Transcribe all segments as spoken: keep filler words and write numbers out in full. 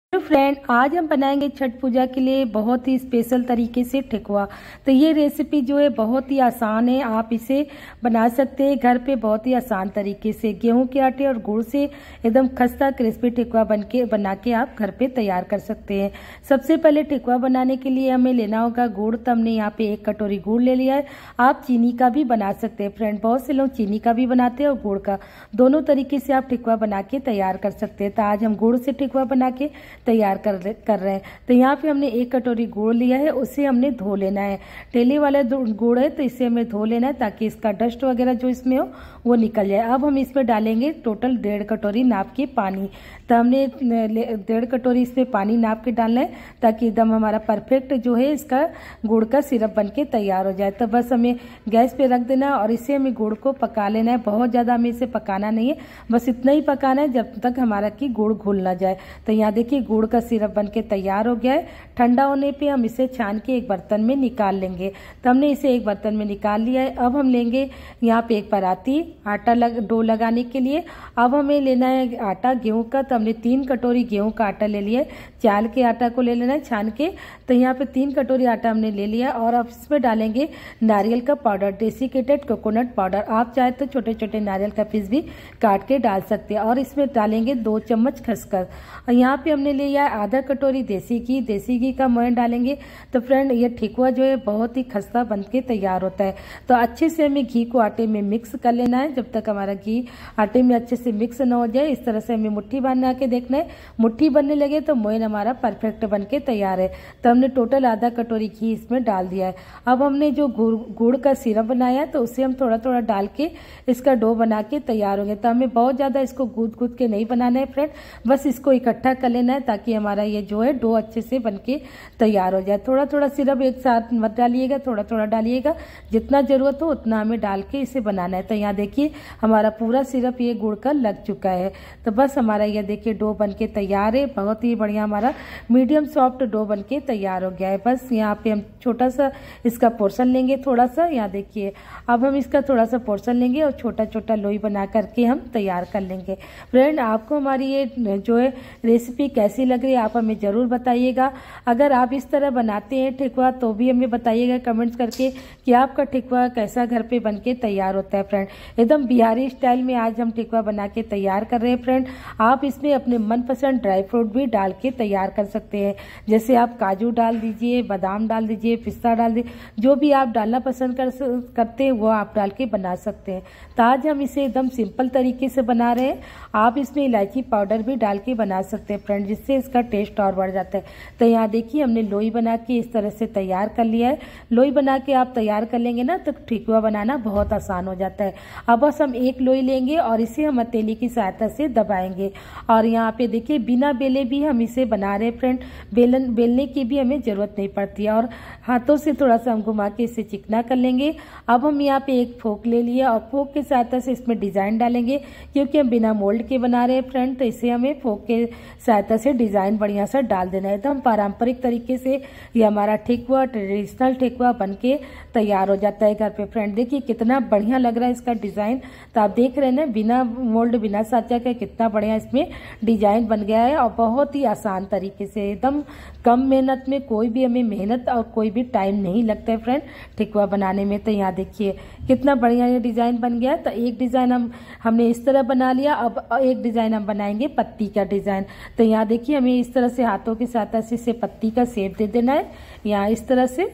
तो फ्रेंड, आज हम बनाएंगे छठ पूजा के लिए बहुत ही स्पेशल तरीके से ठेकुआ। तो ये रेसिपी जो है बहुत ही आसान है, आप इसे बना सकते हैं घर पे बहुत ही आसान तरीके से। गेहूं के आटे और गुड़ से एकदम खस्ता क्रिस्पी ठेकुआ बन के बना के आप घर पे तैयार कर सकते हैं। सबसे पहले ठेकुआ बनाने के लिए हमें लेना होगा गुड़। तो हमने यहाँ पे एक कटोरी गुड़ ले लिया है। आप चीनी का भी बना सकते हैं फ्रेंड, बहुत से लोग चीनी का भी बनाते हैं और गुड़ का, दोनों तरीके से आप ठेकुआ बना के तैयार कर सकते हैं। तो आज हम गुड़ से ठेकुआ बना के तैयार कर कर रहे हैं। तो यहाँ पे हमने एक कटोरी गुड़ लिया है, उसे हमने धो लेना है। ठेले वाला गुड़ है तो इसे हमें धो लेना है ताकि इसका डस्ट वगैरह जो इसमें हो वो निकल जाए। अब हम इसमें डालेंगे टोटल डेढ़ कटोरी नाप के पानी। तो हमने डेढ़ कटोरी इसमें पानी नाप के डालना है ताकि एकदम हमारा परफेक्ट जो है इसका गुड़ का सिरप बन के तैयार हो जाए। तो बस हमें गैस पे रख देना और इसे हमें गुड़ को पका लेना है। बहुत ज़्यादा हमें इसे पकाना नहीं है, बस इतना ही पकाना है जब तक हमारा कि गुड़ घुल ना जाए। तो यहाँ देखिए गुड़ का सिरप बन के तैयार हो गया है। ठंडा होने पे हम इसे छान के एक बर्तन में निकाल लेंगे। तो हमने इसे एक बर्तन में निकाल लिया है। अब हम लेंगे यहाँ पे एक पराती आटा लग डो लगाने के लिए। अब हमें लेना है आटा गेहूं का। तो हमने तीन कटोरी गेहूं का आटा ले लिया है। चाल के आटा को ले लेना है छान के। तो यहाँ पे तीन कटोरी आटा हमने ले लिया और अब इसमें डालेंगे नारियल का पाउडर, डेसिकेटेड कोकोनट पाउडर। आप चाहे तो छोटे छोटे नारियल का पीस भी काट के डाल सकते हैं। और इसमें डालेंगे दो चम्मच खसखस। और यहाँ पे हमने लिया है आधा कटोरी देसी घी। देसी घी का मोयन डालेंगे तो फ्रेंड ये ठेकुआ जो है बहुत ही खस्ता बन के तैयार होता है। तो अच्छे से हमें घी को आटे में मिक्स कर लेना है जब तक हमारा घी आटे में अच्छे से मिक्स न हो जाए। इस तरह से हमें मुट्ठी बना के देखना है। मुट्ठी बनने लगे तो मोयन हमारा परफेक्ट बन के तैयार है। तो हमने टोटल आधा कटोरी घी इसमें डाल दिया है। अब हमने जो गुड़ गुड़ का सिरप बनाया है तो उसे हम थोड़ा थोड़ा डाल के इसका डो बना के तैयार होंगे। तो हमें बहुत ज़्यादा इसको गूद गूद के नहीं बनाना है फ्रेंड, बस इसको इकट्ठा कर लेना है ताकि हमारा ये जो है डो अच्छे से बन के तैयार हो जाए। थोड़ा थोड़ा सिरप एक साथ मत डालिएगा, थोड़ा थोड़ा डालिएगा, जितना ज़रूरत हो उतना हमें डाल के इसे बनाना है। तो यहाँ देखिए हमारा पूरा सिरप ये गुड़ का लग चुका है। तो बस हमारा ये देखिए डो बन के तैयार है। बहुत ही बढ़िया हमारा मीडियम सॉफ्ट डो बन के तैयार हो गया है। बस यहाँ पे हम छोटा सा इसका पोर्शन लेंगे थोड़ा सा। यहाँ देखिए अब हम इसका थोड़ा सा पोर्शन लेंगे और छोटा छोटा लोई बना करके हम तैयार कर लेंगे। फ्रेंड, आपको हमारी ये जो है रेसिपी कैसी लग रही है आप हमें ज़रूर बताइएगा। अगर आप इस तरह बनाते हैं ठेकुआ तो भी हमें बताइएगा कमेंट्स करके कि आपका ठेकुआ कैसा घर पे बन के तैयार होता है। फ्रेंड, एकदम बिहारी स्टाइल में आज हम ठेकुआ बना के तैयार कर रहे हैं। फ्रेंड, आप इसमें अपने मनपसंद ड्राई फ्रूट भी डाल के तैयार कर सकते हैं। जैसे आप काजू डाल दीजिए, बादाम डाल दीजिए, पिस्ता डाल दीजिए, जो भी आप डालना पसंद कर करते हैं वो आप डाल के बना सकते हैं। तो आज हम इसे एकदम सिंपल तरीके से बना रहे हैं। आप इसमें इलायची पाउडर भी डाल के बना सकते हैं फ्रेंड, जिससे इसका टेस्ट और बढ़ जाता है। तो यहाँ देखिए हमने लोई बना के इस तरह से तैयार कर लिया है। लोई बना के आप तैयार कर लेंगे ना तो ठेकुआ बनाना बहुत आसान हो जाता है। अब बस हम एक लोई लेंगे और इसे हम हथेली की सहायता से दबाएंगे। और यहाँ पे देखिए बिना बेले भी हम इसे बना रहे हैं फ्रेंड, बेलन बेलने की भी हमें जरूरत नहीं पड़ती है। और हाथों से थोड़ा सा हम घुमा के इसे चिकना कर लेंगे। अब हम यहाँ पे एक फोक ले लिया और फोक की सहायता से इसमें डिजाइन डालेंगे। क्योंकि हम बिना मोल्ड के बना रहे हैं फ्रेंड, तो इसे हमें फोक के सहायता से डिजाइन बढ़िया सा डाल देना है। तो हम पारंपरिक तरीके से ये हमारा ठेकुआ ट्रेडिशनल ठेकुआ बन के तैयार हो जाता है घर पे। फ्रेंड देखिए कितना बढ़िया लग रहा है इसका डिजाइन। तो आप देख रहे हैं ना बिना मोल्ड बिना साचा के कितना बढ़िया इसमें डिजाइन बन गया है। और बहुत ही आसान तरीके से, एकदम कम मेहनत में, कोई भी हमें मेहनत और कोई भी टाइम नहीं लगता है फ्रेंड ठेकुआ बनाने में। तो यहाँ देखिए कितना बढ़िया ये डिजाइन बन गया है। तो एक डिजाइन हम हमने इस तरह बना लिया। अब एक डिजाइन हम बनाएंगे पत्ती का डिजाइन। तो यहाँ देखिए हमें इस तरह से हाथों के साथ से इसे पत्ती का शेप दे देना है, यहाँ इस तरह से।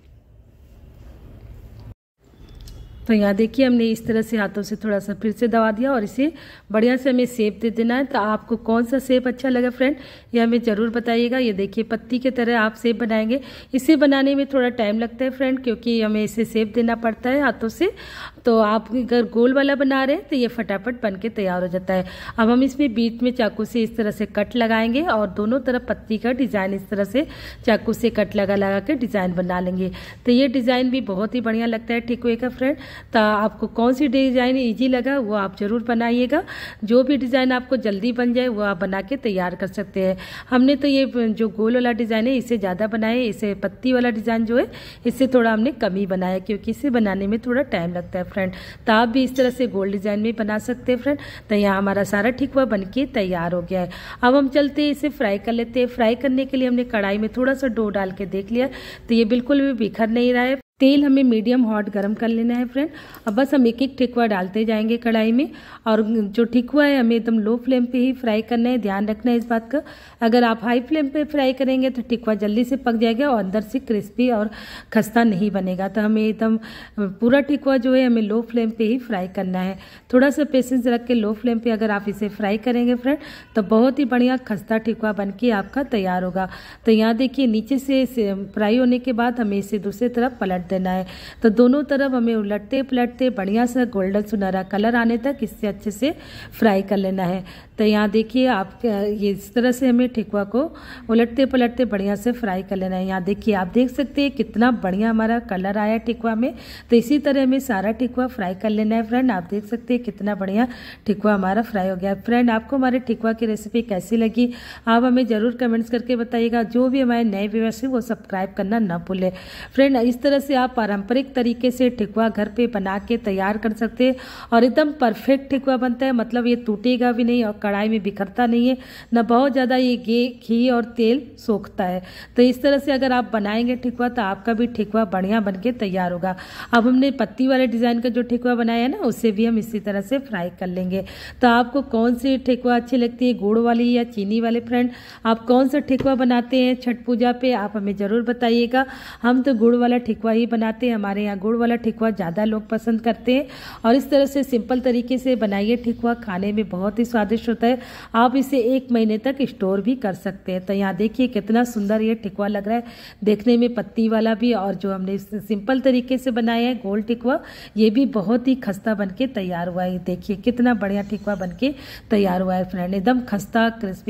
तो यहाँ देखिए हमने इस तरह से हाथों से थोड़ा सा फिर से दबा दिया और इसे बढ़िया से हमें शेप दे देना है। तो आपको कौन सा शेप अच्छा लगा फ्रेंड ये हमें ज़रूर बताइएगा। ये देखिए पत्ती की तरह आप शेप बनाएंगे। इसे बनाने में थोड़ा टाइम लगता है फ्रेंड, क्योंकि हमें इसे शेप देना पड़ता है हाथों से। तो आप अगर गोल वाला बना रहे हैं तो ये फटाफट बन के तैयार हो जाता है। अब हम इसमें बीच में चाकू से इस तरह से कट लगाएंगे और दोनों तरफ पत्ती का डिज़ाइन इस तरह से चाकू से कट लगा लगा के डिज़ाइन बना लेंगे। तो ये डिज़ाइन भी बहुत ही बढ़िया लगता है ठेकुए का फ्रेंड। तो आपको कौन सी डिज़ाइन ईजी लगा वो आप ज़रूर बनाइएगा। जो भी डिज़ाइन आपको जल्दी बन जाए वो आप बना के तैयार कर सकते हैं। हमने तो ये जो गोल वाला डिज़ाइन है इसे ज़्यादा बनाया, इसे पत्ती वाला डिज़ाइन जो है इससे थोड़ा हमने कम ही बनाया, क्योंकि इसे बनाने में थोड़ा टाइम लगता है फ्रेंड। तो आप भी इस तरह से गोल डिज़ाइन में बना सकते हैं फ्रेंड। तो यहाँ हमारा सारा ठेकुआ बनके तैयार हो गया है। अब हम चलते हैं इसे फ्राई कर लेते हैं। फ्राई करने के लिए हमने कढ़ाई में थोड़ा सा डो डाल के देख लिया, तो ये बिल्कुल भी बिखर नहीं रहा है। तेल हमें मीडियम हॉट गरम कर लेना है फ्रेंड। अब बस हम एक एक ठेकुआ डालते जाएंगे कढ़ाई में, और जो ठेकुआ है हमें एकदम लो फ्लेम पे ही फ्राई करना है। ध्यान रखना है इस बात का, अगर आप हाई फ्लेम पे फ्राई करेंगे तो ठेकुआ जल्दी से पक जाएगा और अंदर से क्रिस्पी और खस्ता नहीं बनेगा। तो हमें एकदम पूरा ठेकुआ जो है हमें लो फ्लेम पे ही फ्राई करना है। थोड़ा सा पेशेंस रख के लो फ्लेम पे अगर आप इसे फ्राई करेंगे फ्रेंड तो बहुत ही बढ़िया खस्ता ठेकुआ बन के आपका तैयार होगा। तो यहाँ देखिए नीचे से फ्राई होने के बाद हमें इसे दूसरी तरफ पलट देना है। तो दोनों तरफ हमें उलटते पलटते बढ़िया सा गोल्डन सुनहरा कलर आने तक इससे अच्छे से फ्राई कर लेना है। तो यहाँ देखिए आप ये इस तरह से हमें ठेकुआ को उलटते पलटते बढ़िया से फ्राई कर लेना है। यहाँ देखिए आप देख सकते हैं कितना बढ़िया हमारा कलर आया ठेकुआ में। तो इसी तरह हमें सारा ठेकुआ फ्राई कर लेना है फ्रेंड। आप देख सकते हैं कितना बढ़िया ठेकुआ हमारा फ्राई हो गया। फ्रेंड आपको हमारे ठेकुआ की रेसिपी कैसी लगी आप हमें ज़रूर कमेंट्स करके बताइएगा। जो भी हमारे नए व्यूअर्स हैं वो सब्सक्राइब करना ना भूलें फ्रेंड। इस तरह से आप पारंपरिक तरीके से ठेकुआ घर पे बना के तैयार कर सकते हैं और एकदम परफेक्ट ठेकुआ बनता है। मतलब ये टूटेगा भी नहीं और कढ़ाई में बिखरता नहीं है, न बहुत ज़्यादा ये घी घी और तेल सोखता है। तो इस तरह से अगर आप बनाएंगे ठेकुआ तो आपका भी ठेकुआ बढ़िया बन के तैयार होगा। अब हमने पत्ती वाले डिज़ाइन का जो ठेकुआ बनाया है ना उसे भी हम इसी तरह से फ्राई कर लेंगे। तो आपको कौन सी ठेकुआ अच्छी लगती है, गुड़ वाली या चीनी वाले फ्रेंड? आप कौन सा ठेकुआ बनाते हैं छठ पूजा पे आप हमें ज़रूर बताइएगा। हम तो गुड़ वाला ठेकुआ ही बनाते हैं, हमारे यहाँ गुड़ वाला ठेकुआ ज़्यादा लोग पसंद करते हैं। और इस तरह से सिंपल तरीके से बनाइए ठेकुआ, खाने में बहुत ही स्वादिष्ट होता है। आप इसे एक महीने तक स्टोर भी कर सकते हैं। तो यहाँ देखिए कितना सुंदर ये ठेकुआ लग रहा है देखने में, पत्ती वाला भी, और जो हमने सिंपल तरीके से बनाया है गोल ठेकुआ ये भी बहुत ही खस्ता बन के तैयार हुआ है। देखिए कितना बढ़िया ठेकुआ बन के तैयार हुआ है फ्रेंड, एकदम खस्ता क्रिस्पी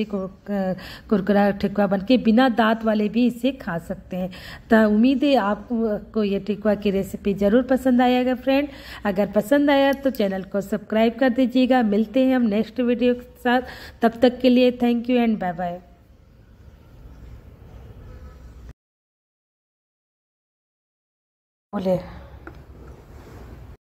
कुरकुरा ठेकुआ बन के बिना दांत वाले भी इसे खा सकते हैं। तो उम्मीद है आपको ये ठेकुआ की रेसिपी ज़रूर पसंद आएगा फ्रेंड। अगर पसंद आया तो चैनल को सब्सक्राइब कर दीजिएगा। मिलते हैं हम नेक्स्ट वीडियो के साथ, तब तक के लिए thank you and bye bye. बोले